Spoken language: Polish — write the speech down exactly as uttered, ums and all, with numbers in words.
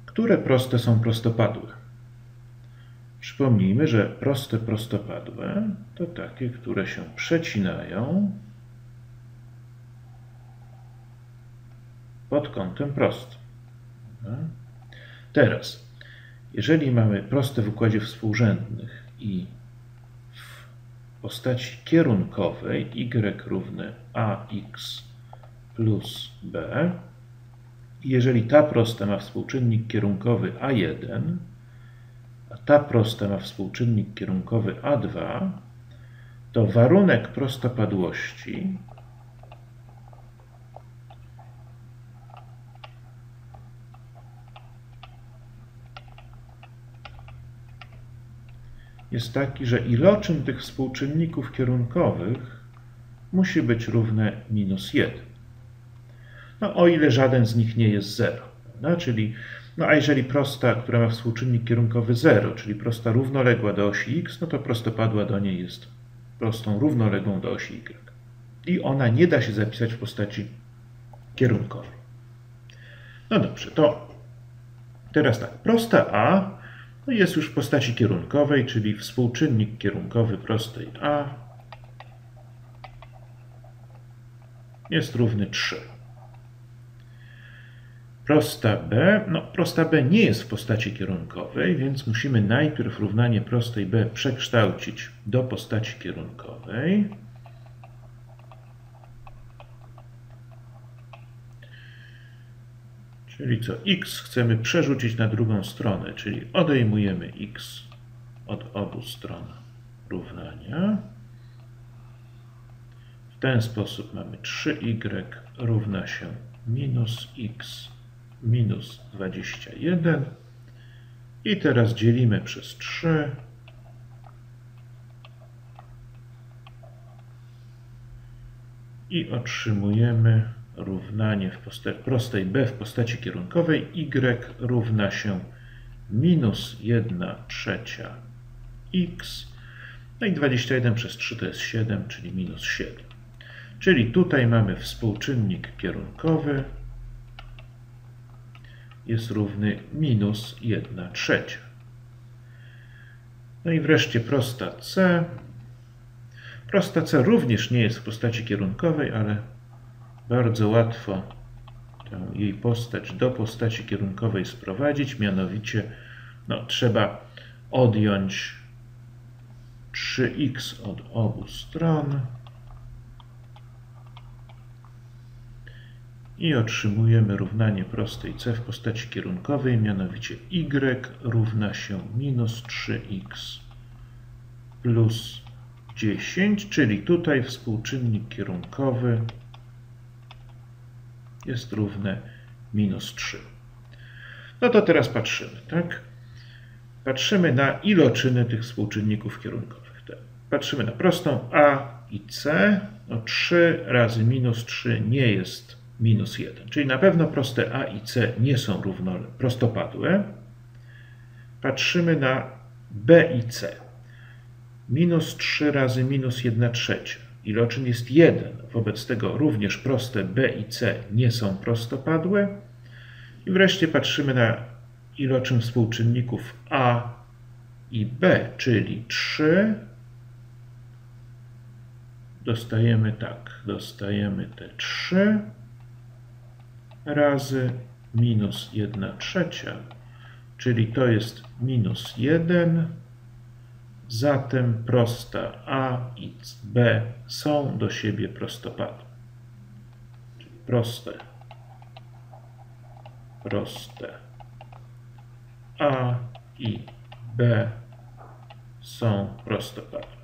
Które proste są prostopadłe? Przypomnijmy, że proste prostopadłe to takie, które się przecinają pod kątem prostym. Teraz, jeżeli mamy proste w układzie współrzędnych i w postaci kierunkowej y równe ax plus b, i jeżeli ta prosta ma współczynnik kierunkowy a jeden, a ta prosta ma współczynnik kierunkowy a dwa, to warunek prostopadłości jest taki, że iloczyn tych współczynników kierunkowych musi być równe minus jeden. No, o ile żaden z nich nie jest zero. No, czyli, no a jeżeli prosta, która ma współczynnik kierunkowy zero, czyli prosta równoległa do osi x, no to prostopadła do niej jest prostą równoległą do osi y. I ona nie da się zapisać w postaci kierunkowej. No dobrze, to teraz tak, prosta a no jest już w postaci kierunkowej, czyli współczynnik kierunkowy prostej a jest równy trzy. Prosta b, no prosta b nie jest w postaci kierunkowej, więc musimy najpierw równanie prostej b przekształcić do postaci kierunkowej. Czyli co? X chcemy przerzucić na drugą stronę, czyli odejmujemy x od obu stron równania. W ten sposób mamy trzy y równa się minus x minus dwadzieścia jeden. I teraz dzielimy przez trzy. I otrzymujemy równanie w postaci prostej b w postaci kierunkowej y równa się minus jedna trzecia x, no i dwadzieścia jeden przez trzy to jest siedem, czyli minus siedem. Czyli tutaj mamy współczynnik kierunkowy jest równy minus jedna trzecia. No i wreszcie prosta c. Prosta c również nie jest w postaci kierunkowej, ale bardzo łatwo tę jej postać do postaci kierunkowej sprowadzić, mianowicie no, trzeba odjąć trzy x od obu stron i otrzymujemy równanie prostej c w postaci kierunkowej, mianowicie y równa się minus trzy x plus dziesięć, czyli tutaj współczynnik kierunkowy jest równe minus trzy. No to teraz patrzymy, tak? Patrzymy na iloczyny tych współczynników kierunkowych. Patrzymy na prostą a i c. No trzy razy minus trzy nie jest minus jeden, czyli na pewno proste a i c nie są równoległe, prostopadłe. Patrzymy na b i c. Minus trzy razy minus jedna trzecia. Iloczyn jest jeden, wobec tego również proste b i c nie są prostopadłe. I wreszcie patrzymy na iloczyn współczynników a i b, czyli trzy. Dostajemy tak, dostajemy te trzy razy minus jedna trzecia, czyli to jest minus jeden. Zatem prosta a i b są do siebie prostopadłe. Czyli proste, proste a i b są prostopadłe.